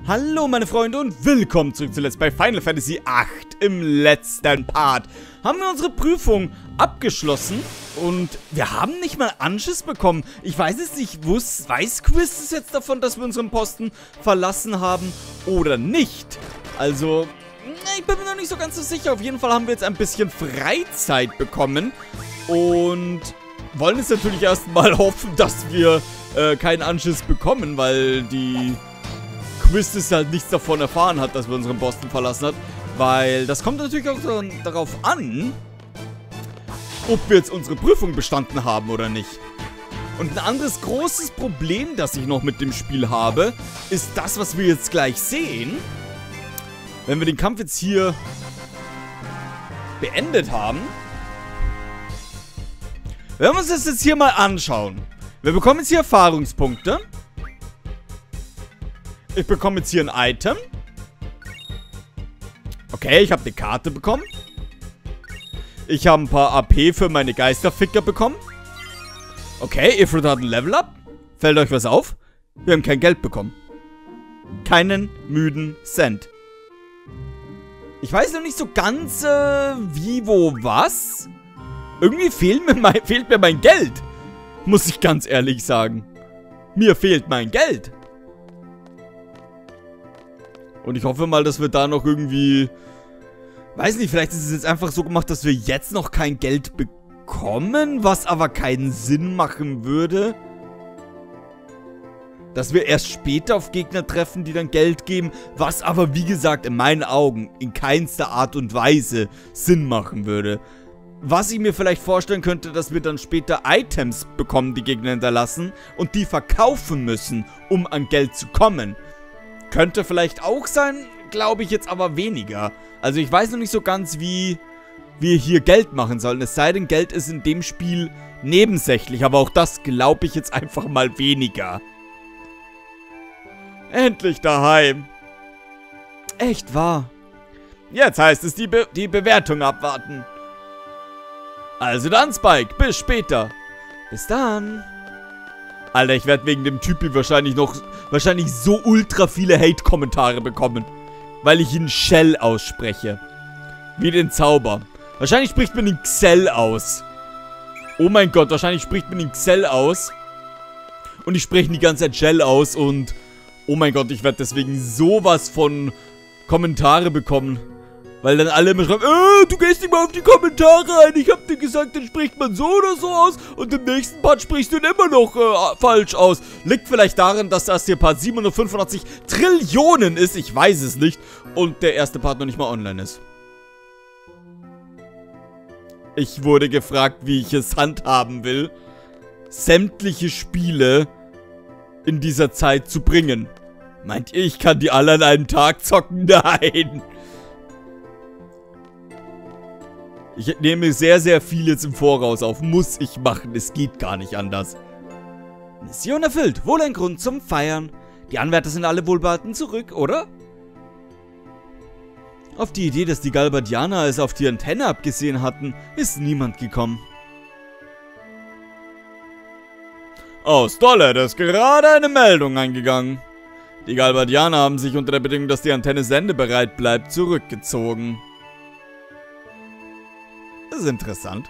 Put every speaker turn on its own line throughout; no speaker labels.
Hallo meine Freunde und willkommen zurück zu Let's Play Final Fantasy VIII. Im letzten Part haben wir unsere Prüfung abgeschlossen und wir haben nicht mal Anschiss bekommen. Ich weiß es nicht, weiß Quiz jetzt davon, dass wir unseren Posten verlassen haben oder nicht? Also, ich bin mir noch nicht so ganz so sicher. Auf jeden Fall haben wir jetzt ein bisschen Freizeit bekommen und wollen jetzt natürlich erstmal hoffen, dass wir keinen Anschiss bekommen, weil die Quiz halt nichts davon erfahren hat, dass wir unseren Posten verlassen hat. Weil das kommt natürlich auch darauf an, ob wir jetzt unsere Prüfung bestanden haben oder nicht. Und ein anderes großes Problem, das ich noch mit dem Spiel habe, ist das, was wir jetzt gleich sehen. Wenn wir den Kampf jetzt hier beendet haben, werden wir uns das jetzt hier mal anschauen. Wir bekommen jetzt hier Erfahrungspunkte. Ich bekomme jetzt hier ein Item. Okay, ich habe eine Karte bekommen. Ich habe ein paar AP für meine Geisterficker bekommen. Okay, Ifrit hat ein Level-Up. Fällt euch was auf? Wir haben kein Geld bekommen. Keinen müden Cent. Ich weiß noch nicht so ganz, wie, wo, was. Irgendwie fehlt mir mein Geld. Muss ich ganz ehrlich sagen. Mir fehlt mein Geld. Und ich hoffe mal, dass wir da noch irgendwie... Weiß nicht, vielleicht ist es jetzt einfach so gemacht, dass wir jetzt noch kein Geld bekommen, was aber keinen Sinn machen würde. Dass wir erst später auf Gegner treffen, die dann Geld geben, was aber, wie gesagt, in meinen Augen in keinster Art und Weise Sinn machen würde. Was ich mir vielleicht vorstellen könnte, dass wir dann später Items bekommen, die Gegner hinterlassen, und die verkaufen müssen, um an Geld zu kommen. Könnte vielleicht auch sein, glaube ich jetzt aber weniger. Also ich weiß noch nicht so ganz, wie wir hier Geld machen sollen. Es sei denn, Geld ist in dem Spiel nebensächlich. Aber auch das glaube ich jetzt einfach mal weniger. Endlich daheim. Echt wahr. Jetzt heißt es die Bewertung abwarten. Also dann, Spike. Bis später. Bis dann. Alter, ich werde wegen dem Typi wahrscheinlich so ultra viele Hate-Kommentare bekommen. Weil ich ihn Shell ausspreche. Wie den Zauber. Wahrscheinlich spricht man ihn Xell aus. Oh mein Gott, wahrscheinlich spricht man ihn Xell aus. Und ich spreche ihn die ganze Zeit Shell aus und... Oh mein Gott, ich werde deswegen sowas von Kommentare bekommen. Weil dann alle immer schreiben, du gehst nicht mal auf die Kommentare ein. Ich hab dir gesagt, dann spricht man so oder so aus. Und im nächsten Part sprichst du ihn immer noch falsch aus. Liegt vielleicht daran, dass das hier Part 785 Trillionen ist. Ich weiß es nicht. Und der erste Part noch nicht mal online ist. Ich wurde gefragt, wie ich es handhaben will, sämtliche Spiele in dieser Zeit zu bringen. Meint ihr, ich kann die alle an einem Tag zocken? Nein. Ich nehme sehr, sehr viel jetzt im Voraus auf. Muss ich machen. Es geht gar nicht anders. Mission erfüllt. Wohl ein Grund zum Feiern. Die Anwärter sind alle wohlbehalten zurück, oder? Auf die Idee, dass die Galbadianer es auf die Antenne abgesehen hatten, ist niemand gekommen. Aus Dollet ist gerade eine Meldung eingegangen. Die Galbadianer haben sich unter der Bedingung, dass die Antenne sendebereit bleibt, zurückgezogen. Das ist interessant.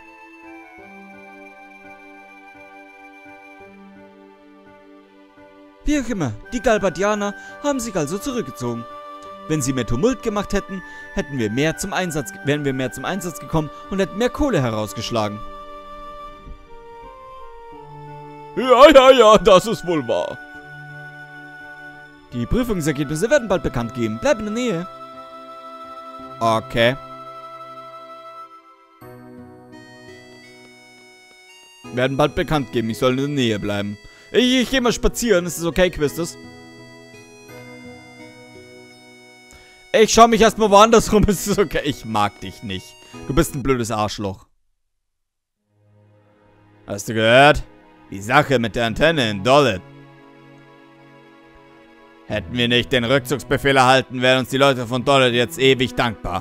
Wie auch immer, die Galbadianer haben sich also zurückgezogen. Wenn sie mehr Tumult gemacht hätten, wären wir mehr zum Einsatz gekommen und hätten mehr Kohle herausgeschlagen. Ja, das ist wohl wahr. Die Prüfungsergebnisse werden bald bekannt geben. Bleib in der Nähe. Okay. Werden bald bekannt geben. Ich soll in der Nähe bleiben. Ich gehe mal spazieren. Ist das okay, Quistis? Ich schaue mich erstmal woanders rum. Ist das okay? Ich mag dich nicht. Du bist ein blödes Arschloch. Hast du gehört? Die Sache mit der Antenne in Dollet. Hätten wir nicht den Rückzugsbefehl erhalten, wären uns die Leute von Dollet jetzt ewig dankbar.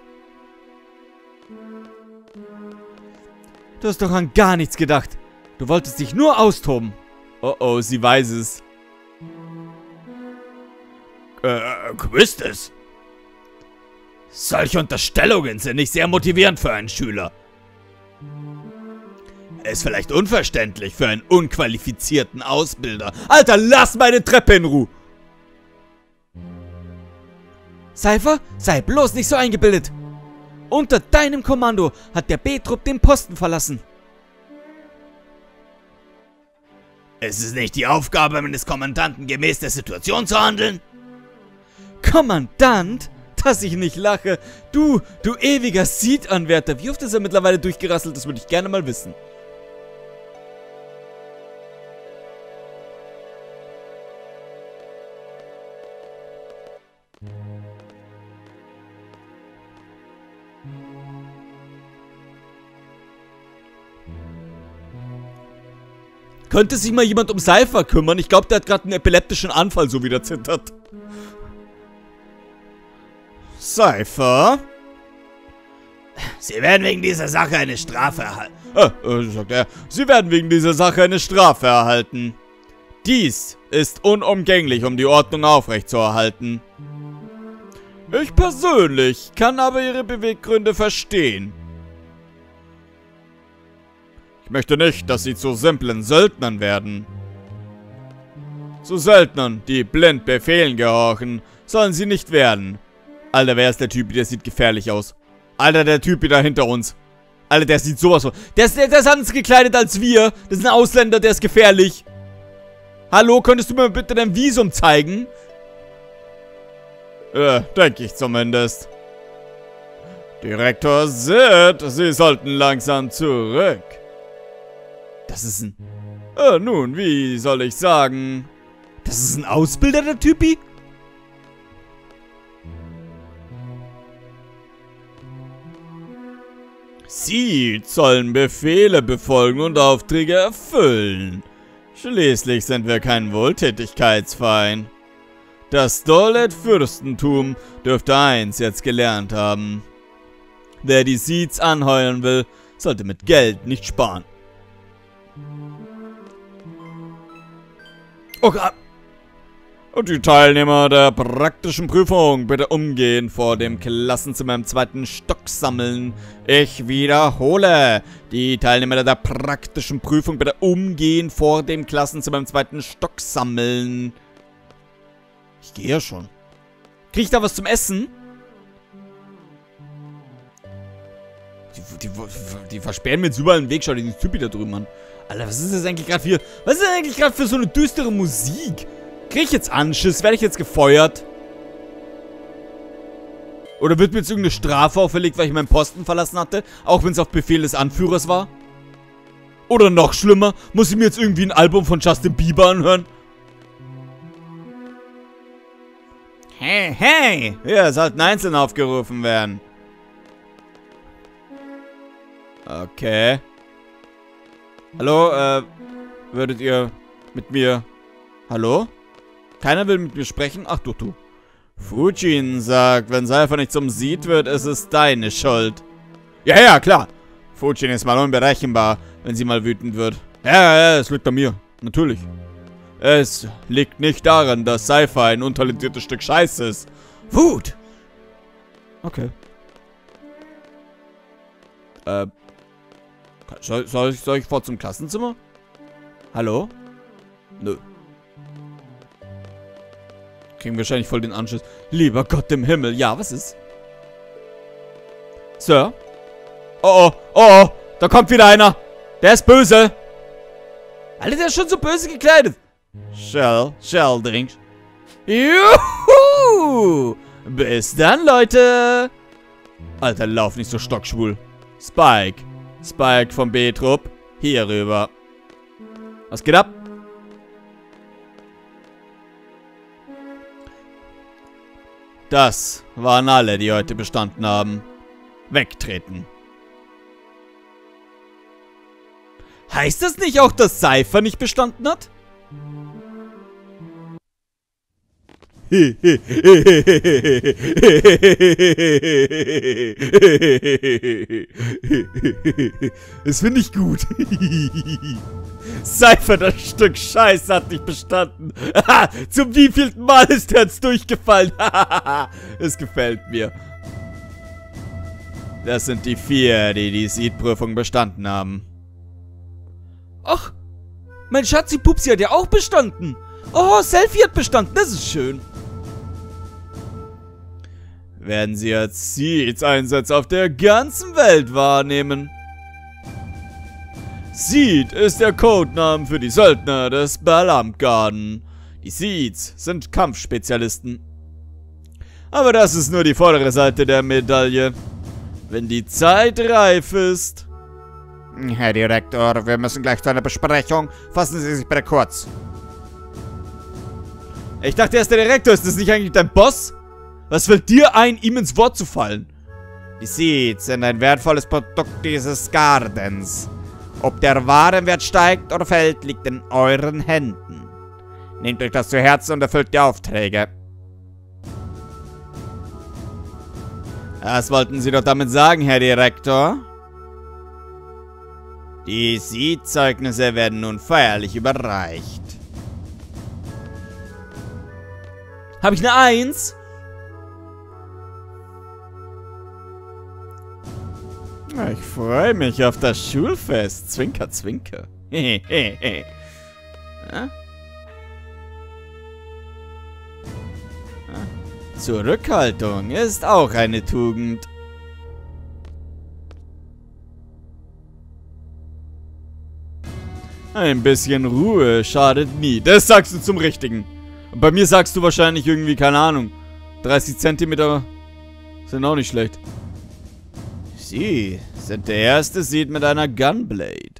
Du hast doch an gar nichts gedacht. Du wolltest dich nur austoben. Oh oh, sie weiß es. Quistis? Solche Unterstellungen sind nicht sehr motivierend für einen Schüler. Ist vielleicht unverständlich für einen unqualifizierten Ausbilder. Alter, lass meine Treppe in Ruhe! Cypher, sei bloß nicht so eingebildet. Unter deinem Kommando hat der B-Trupp den Posten verlassen. Es ist nicht die Aufgabe meines Kommandanten, gemäß der Situation zu handeln? Kommandant? Dass ich nicht lache. Du ewiger Seed-Anwärter. Wie oft ist er mittlerweile durchgerasselt? Das würde ich gerne mal wissen. Könnte sich mal jemand um Cypher kümmern? Ich glaube, der hat gerade einen epileptischen Anfall, so wie der zittert. Cypher? Sie werden wegen dieser Sache eine Strafe erhalten. Sagt er. Sie werden wegen dieser Sache eine Strafe erhalten. Dies ist unumgänglich, um die Ordnung aufrechtzuerhalten. Ich persönlich kann aber Ihre Beweggründe verstehen. Ich möchte nicht, dass Sie zu simplen Söldnern werden. Zu Söldnern, die blind Befehlen gehorchen, sollen Sie nicht werden. Alter, wer ist der Typ? Der sieht gefährlich aus. Alter, der Typ da hinter uns. Alter, der sieht sowas von... Der ist anders gekleidet als wir. Das ist ein Ausländer, der ist gefährlich. Hallo, könntest du mir bitte dein Visum zeigen? Denke ich zumindest. Direktor Sid, Sie sollten langsam zurück. Das ist ein... nun, wie soll ich sagen? Das ist ein Ausbilder, der Typi? Sie sollen Befehle befolgen und Aufträge erfüllen. Schließlich sind wir kein Wohltätigkeitsverein. Das Dolet-Fürstentum dürfte eins jetzt gelernt haben. Wer die Seeds anheuern will, sollte mit Geld nicht sparen. Okay. Und die Teilnehmer der praktischen Prüfung bitte umgehend vor dem Klassenzimmer im 2. Stock sammeln. Ich wiederhole. Die Teilnehmer der praktischen Prüfung bitte umgehend vor dem Klassenzimmer im 2. Stock sammeln. Ich gehe ja schon. Krieg ich da was zum Essen? Die versperren mir jetzt überall den Weg. Schau dir die Typi da drüben an. Alter, was ist das eigentlich gerade für... Was ist das eigentlich gerade für so eine düstere Musik? Krieg ich jetzt Anschiss? Werde ich jetzt gefeuert? Oder wird mir jetzt irgendeine Strafe auferlegt, weil ich meinen Posten verlassen hatte? Auch wenn es auf Befehl des Anführers war? Oder noch schlimmer, muss ich mir jetzt irgendwie ein Album von Justin Bieber anhören? Hey, hey! Wir sollten einzeln aufgerufen werden. Okay. Hallo, würdet ihr mit mir... Hallo? Keiner will mit mir sprechen? Ach, du. Fujin sagt, wenn Cypher nicht zum Seed wird, ist es deine Schuld. Ja, klar. Fujin ist mal unberechenbar, wenn sie mal wütend wird. Ja, es liegt an mir. Natürlich. Es liegt nicht daran, dass Cypher ein untalentiertes Stück Scheiße ist. Wut! Okay. Soll ich vor zum Klassenzimmer? Hallo? Nö. Kriegen wahrscheinlich voll den Anschluss. Lieber Gott im Himmel. Ja, was ist? Sir? Oh, da kommt wieder einer. Der ist böse. Alter, der ist schon so böse gekleidet. Sheldring. Juhu! Bis dann, Leute. Alter, lauf nicht so stockschwul. Spike vom B-Trupp. Hier rüber. Was geht ab? Das waren alle, die heute bestanden haben. Wegtreten. Heißt das nicht auch, dass Cypher nicht bestanden hat? Das finde ich gut. Cypher, das Stück Scheiß hat nicht bestanden. Zum wievielten Mal ist er jetzt durchgefallen? Es gefällt mir. Das sind die 4, die die Seed-Prüfung bestanden haben. Ach, mein Schatzi Pupsi hat ja auch bestanden. Oh, Selfie hat bestanden, das ist schön. Werden Sie jetzt Seeds-Einsätze auf der ganzen Welt wahrnehmen? Seed ist der Codename für die Söldner des Balamgarden. Die Seeds sind Kampfspezialisten. Aber das ist nur die vordere Seite der Medaille. Wenn die Zeit reif ist...
Herr Direktor, wir müssen gleich zu einer Besprechung. Fassen Sie sich bitte kurz.
Ich dachte, er ist der Direktor. Ist das nicht eigentlich dein Boss? Was fällt dir ein, ihm ins Wort zu fallen?
Die Seeds sind ein wertvolles Produkt dieses Gardens. Ob der Warenwert steigt oder fällt, liegt in euren Händen. Nehmt euch das zu Herzen und erfüllt die Aufträge.
Was wollten Sie doch damit sagen, Herr Direktor?
Die Seed-Zeugnisse werden nun feierlich überreicht.
Habe ich eine 1? Ich freue mich auf das Schulfest. Zwinker, zwinker. Ja? Zurückhaltung ist auch eine Tugend. Ein bisschen Ruhe schadet nie. Das sagst du zum Richtigen. Und bei mir sagst du wahrscheinlich irgendwie, keine Ahnung, 30 Zentimeter sind auch nicht schlecht. Sie sind der erste Seed mit einer Gunblade.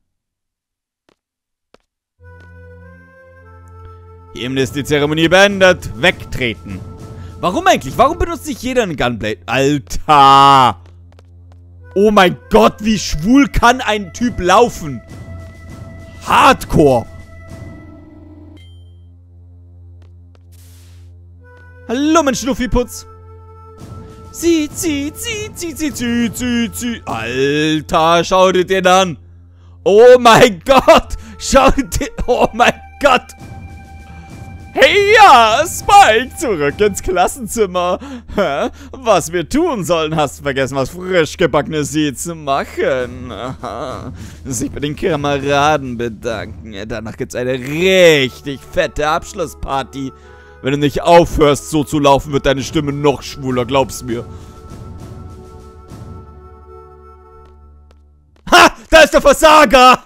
Hiermit ist die Zeremonie beendet. Wegtreten. Warum eigentlich? Warum benutzt nicht jeder eine Gunblade? Alter! Oh mein Gott, wie schwul kann ein Typ laufen? Hardcore! Hallo, mein Schnuffiputz! Zieh. Alter, schau dir den an! Oh mein Gott! Schau dir... Oh mein Gott! Hey ja, Spike, zurück ins Klassenzimmer. Hä? Was wir tun sollen, hast du vergessen, was frisch gebackene Sie zu machen. Aha. Sich bei den Kameraden bedanken. Danach gibt's eine richtig fette Abschlussparty. Wenn du nicht aufhörst, so zu laufen, wird deine Stimme noch schwuler, glaub's mir. Ha! Da ist der Versager!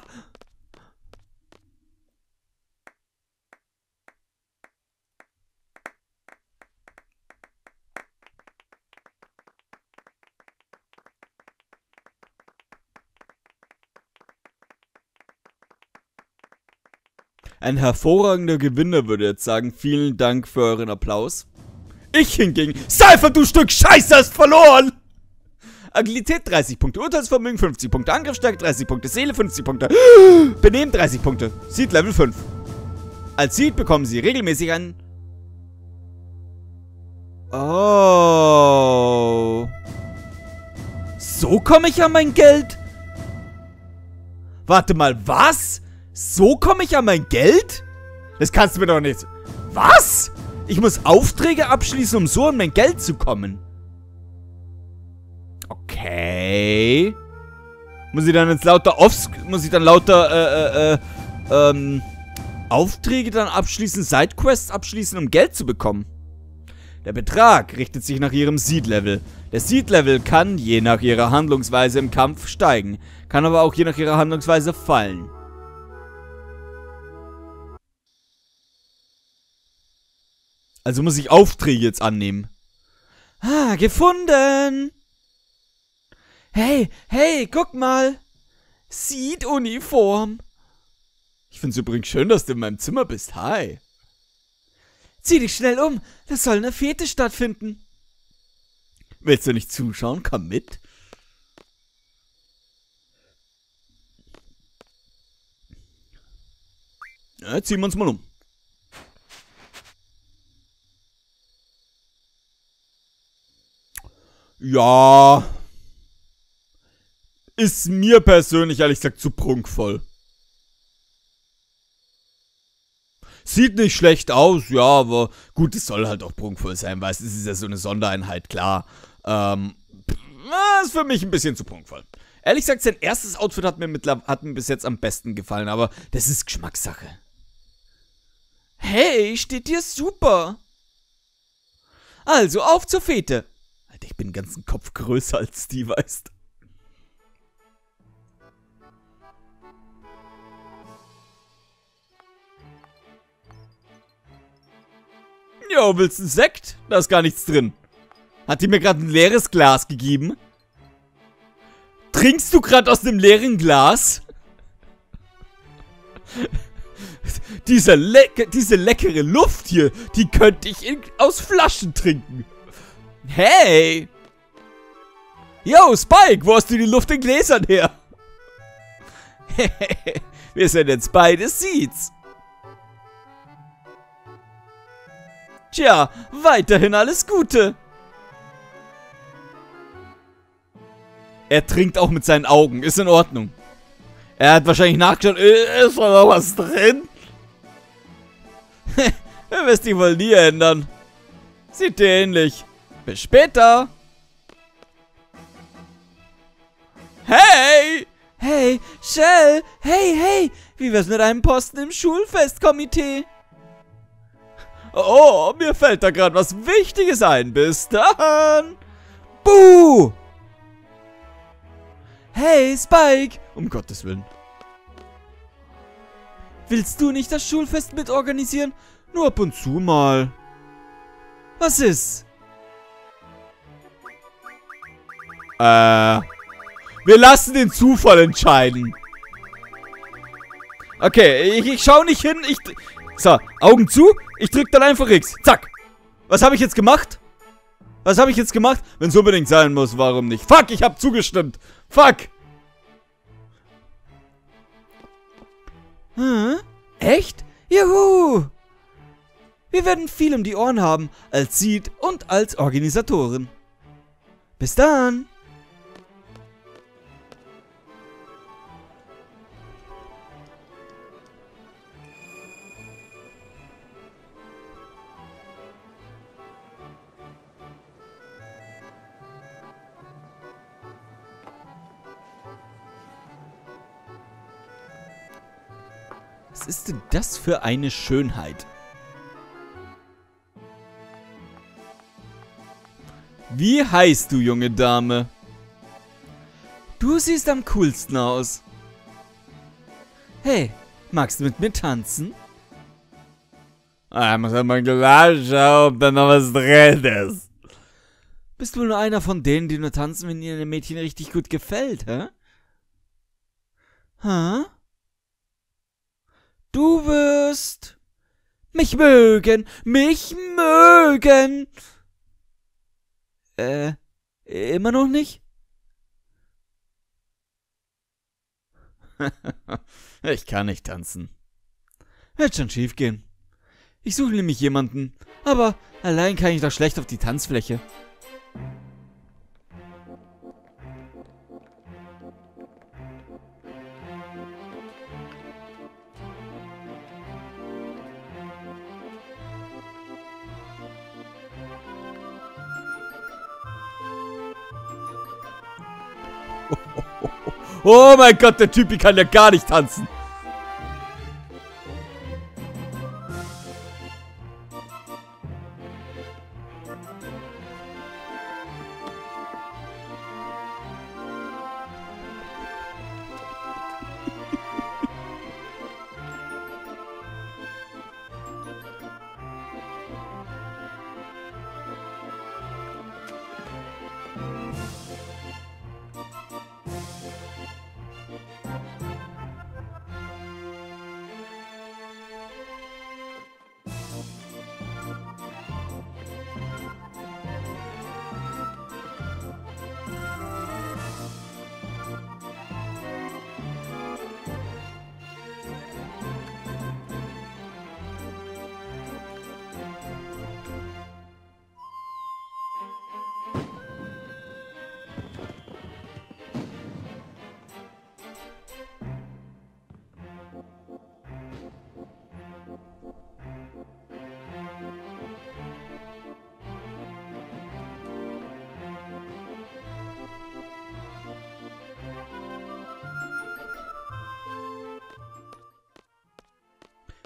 Ein hervorragender Gewinner würde jetzt sagen, vielen Dank für euren Applaus. Ich hingegen, Cypher, du Stück Scheiße, hast verloren! Agilität 30 Punkte, Urteilsvermögen 50 Punkte, Angriffsstärke 30 Punkte, Seele 50 Punkte, Benehmen 30 Punkte, Seed Level 5. Als Seed bekommen sie regelmäßig ein... Oh. So komme ich an mein Geld? Warte mal, was? So komme ich an mein Geld? Das kannst du mir doch nicht... Was? Ich muss Aufträge abschließen, um so an mein Geld zu kommen. Okay. Muss ich dann jetzt lauter Aufträge dann abschließen, Sidequests abschließen, um Geld zu bekommen? Der Betrag richtet sich nach ihrem Seed-Level. Der Seed-Level kann je nach ihrer Handlungsweise im Kampf steigen, kann aber auch je nach ihrer Handlungsweise fallen. Also muss ich Aufträge jetzt annehmen. Ah, gefunden! Hey, guck mal! Seed-Uniform! Ich find's übrigens schön, dass du in meinem Zimmer bist. Hi! Zieh dich schnell um, da soll eine Fete stattfinden. Willst du nicht zuschauen? Komm mit. Ja, ziehen wir uns mal um. Ja. Ist mir persönlich ehrlich gesagt zu prunkvoll. Sieht nicht schlecht aus, ja, aber gut, es soll halt auch prunkvoll sein, weil es ist ja so eine Sondereinheit, klar. Ist für mich ein bisschen zu prunkvoll. Ehrlich gesagt, sein erstes Outfit hat mir bis jetzt am besten gefallen, aber das ist Geschmackssache. Hey, steht dir super. Also, auf zur Fete. Alter, ich bin den ganzen Kopf größer als die, weißt. Jo, willst du einen Sekt? Da ist gar nichts drin. Hat die mir gerade ein leeres Glas gegeben? Trinkst du gerade aus einem leeren Glas? Diese leckere Luft hier, die könnte ich aus Flaschen trinken. Hey! Yo, Spike, wo hast du die Luft in Gläsern her? Wir sind jetzt beide Seeds. Tja, weiterhin alles Gute. Er trinkt auch mit seinen Augen, ist in Ordnung. Er hat wahrscheinlich nachgeschaut, ist da noch was drin? Er wirst dich wohl nie ändern. Sieht dir ähnlich. Bis später. Hey! Hey, Shell! Hey! Wie wär's mit einem Posten im Schulfestkomitee? Oh, mir fällt da gerade was Wichtiges ein. Bis dann! Buh! Hey, Spike! Um Gottes Willen. Willst du nicht das Schulfest mitorganisieren? Nur ab und zu mal. Was ist? Wir lassen den Zufall entscheiden. Okay, ich schau nicht hin. So, Augen zu. Ich drück dann einfach X. Zack. Was habe ich jetzt gemacht? Wenn es unbedingt sein muss, warum nicht? Fuck, ich habe zugestimmt. Fuck. Hm? Echt? Juhu. Wir werden viel um die Ohren haben, als Seed und als Organisatoren. Bis dann. Was ist denn das für eine Schönheit? Wie heißt du, junge Dame? Du siehst am coolsten aus. Hey, magst du mit mir tanzen? Ich muss ja mal klar schauen, ob da noch was drin ist. Bist du nur einer von denen, die nur tanzen, wenn ihnen ein Mädchen richtig gut gefällt, hä? Hä? Du wirst mich mögen. Immer noch nicht? Ich kann nicht tanzen. Wird schon schief gehen. Ich suche nämlich jemanden, aber allein kann ich doch schlecht auf die Tanzfläche. Oh mein Gott, der Typ kann ja gar nicht tanzen.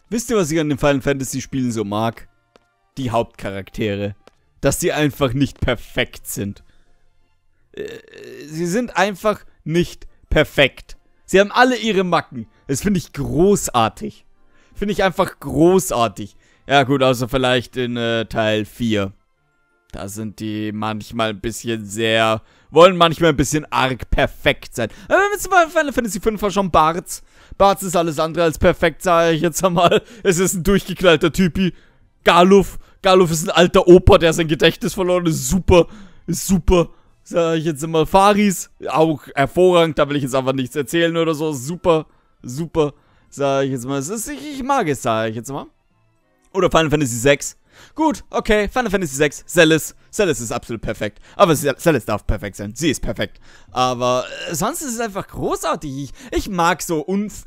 Wisst ihr, was ich an den Final Fantasy Spielen so mag? Die Hauptcharaktere. Dass sie einfach nicht perfekt sind. Sie sind einfach nicht perfekt. Sie haben alle ihre Macken. Das finde ich großartig. Finde ich einfach großartig. Ja gut, außer vielleicht in Teil 4. Da sind die manchmal ein bisschen sehr... wollen manchmal ein bisschen arg perfekt sein. Aber wenn wir bei Final Fantasy 5 war schon Bartz. Bartz ist alles andere als perfekt, sage ich jetzt einmal. Es ist ein durchgeknallter Typi. Galuf. Galuf ist ein alter Opa, der sein Gedächtnis verloren ist. Super. Ist super. Sag ich jetzt immer. Faris. Auch hervorragend. Da will ich jetzt einfach nichts erzählen oder so. Super. Super. Sag ich jetzt mal. Ich mag es, sag ich jetzt mal. Oder Final Fantasy 6. Gut, okay, Final Fantasy 6, Celes. Celes ist absolut perfekt. Aber Celes darf perfekt sein. Sie ist perfekt. Aber sonst ist es einfach großartig. Ich mag so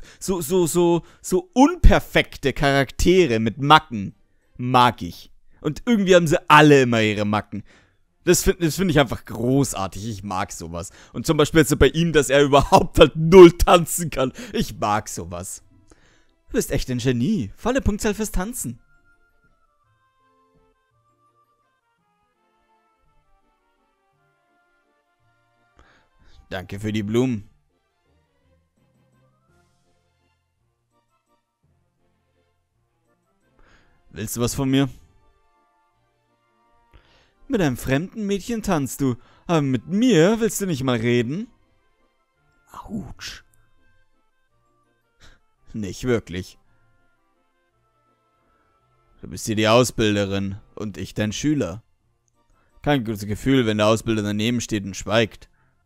unperfekte Charaktere mit Macken. Mag ich. Und irgendwie haben sie alle immer ihre Macken. Das find ich einfach großartig. Ich mag sowas. Und zum Beispiel jetzt bei ihm, dass er überhaupt halt null tanzen kann. Ich mag sowas. Du bist echt ein Genie. Volle Punktzahl fürs Tanzen. Danke für die Blumen. Willst du was von mir? Mit einem fremden Mädchen tanzt du, aber mit mir willst du nicht mal reden? Autsch. Nicht wirklich. Du bist hier die Ausbilderin und ich dein Schüler. Kein gutes Gefühl, wenn der Ausbilder daneben steht und schweigt.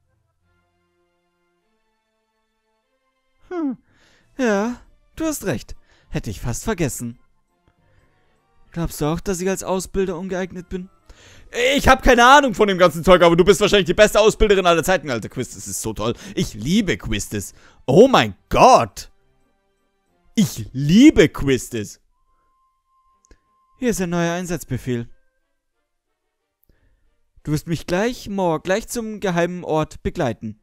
Ja, du hast recht. Hätte ich fast vergessen. Glaubst du auch, dass ich als Ausbilder ungeeignet bin? Ich habe keine Ahnung von dem ganzen Zeug, aber du bist wahrscheinlich die beste Ausbilderin aller Zeiten, Alter. Quistis ist so toll. Ich liebe Quistis. Oh mein Gott. Ich liebe Quistis. Hier ist ein neuer Einsatzbefehl. Du wirst mich gleich zum geheimen Ort begleiten.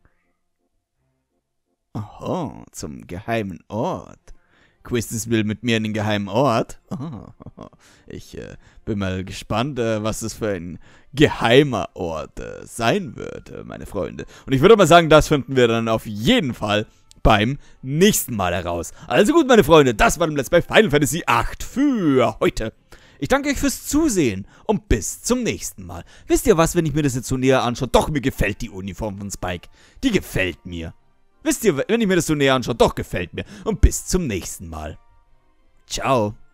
Aha, zum geheimen Ort. Quistis will mit mir in den geheimen Ort. Oh, ich bin mal gespannt, was das für ein geheimer Ort sein wird, meine Freunde. Und ich würde mal sagen, das finden wir dann auf jeden Fall beim nächsten Mal heraus. Also gut, meine Freunde, das war das Let's Play Final Fantasy VIII für heute. Ich danke euch fürs Zusehen und bis zum nächsten Mal. Wisst ihr was, wenn ich mir das jetzt so näher anschaue? Doch, mir gefällt die Uniform von Spike. Die gefällt mir. Wisst ihr, wenn ich mir das so näher anschaue, doch gefällt mir. Und bis zum nächsten Mal. Ciao.